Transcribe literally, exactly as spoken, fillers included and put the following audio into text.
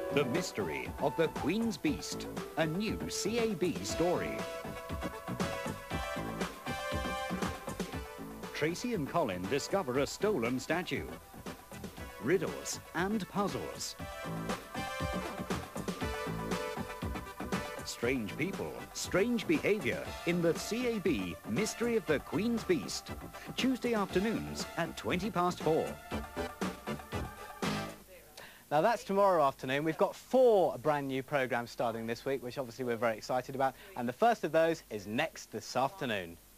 The Mystery of the Queen's Beast, a new C A B story. Tracy and Colin discover a stolen statue. Riddles and puzzles. Strange people, strange behaviour in the C A B Mystery of the Queen's Beast. Tuesday afternoons at twenty past four. Now that's tomorrow afternoon. We've got four brand new programmes starting this week, which obviously we're very excited about. And the first of those is next this afternoon.